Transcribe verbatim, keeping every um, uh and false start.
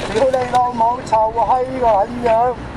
屌你老母臭閪個撚樣！